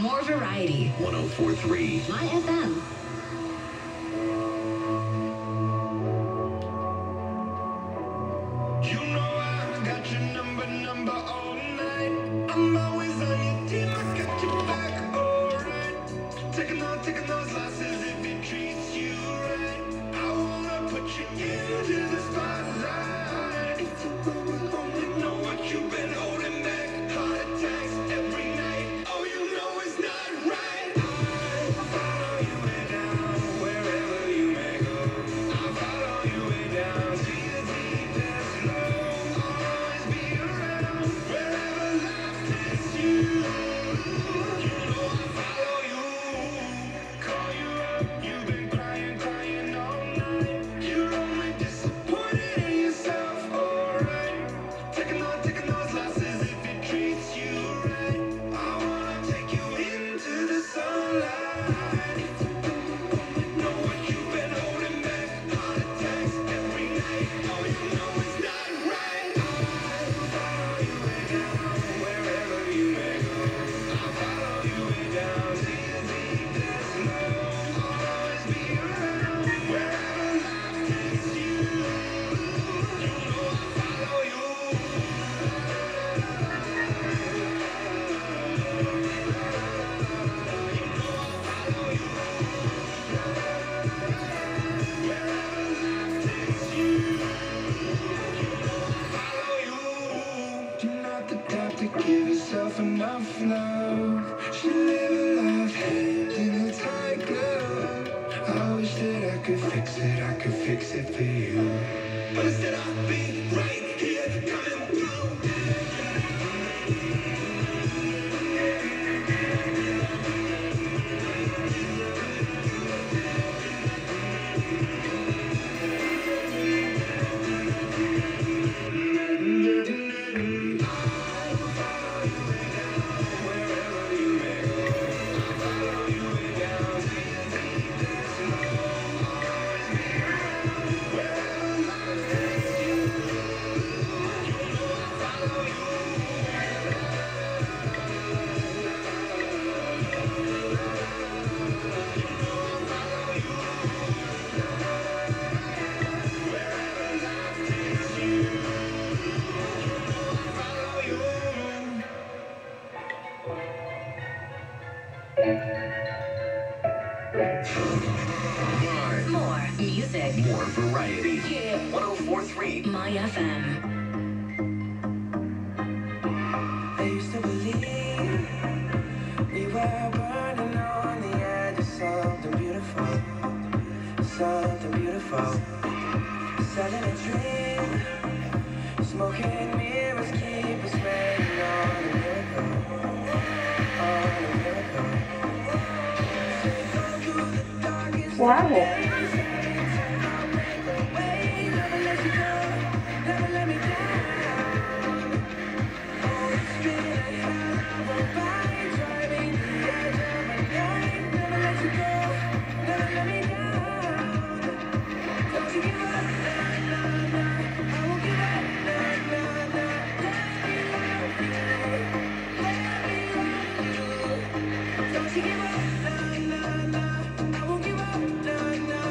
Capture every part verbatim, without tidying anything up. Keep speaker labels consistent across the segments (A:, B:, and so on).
A: More variety.
B: one oh four point three
A: MyFM. More music.
B: More variety.
A: Yeah.
B: one oh four point three
A: MyFM.
C: I used to believe we were burning on the edge of something beautiful, something beautiful. Selling a dream, smoking mirrors keep us waiting on a miracle, on a miracle.
D: Wow.
C: Don't you give up, nah, nah, nah. I won't give up, nah, nah.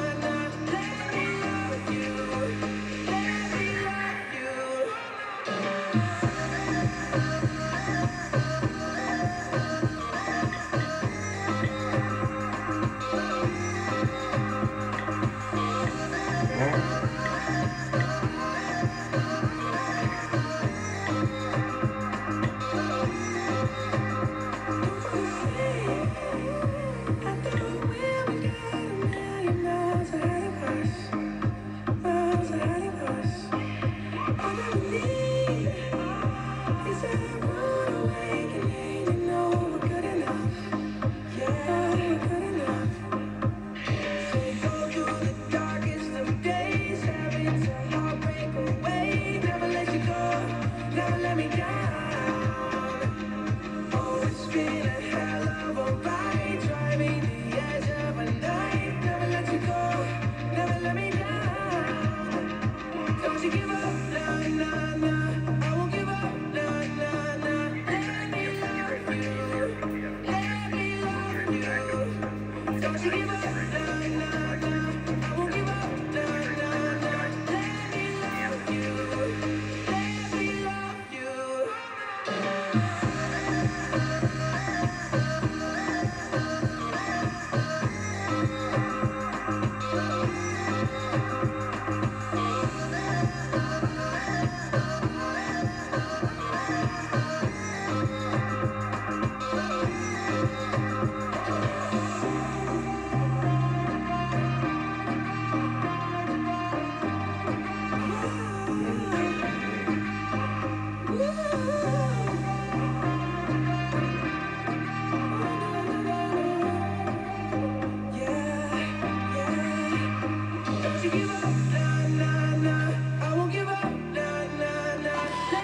C: Don't you give up, nah, nah, nah. I won't give up, nah, nah, nah. Let me love you. Let me love you.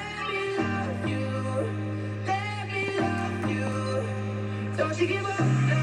C: Don't you give up.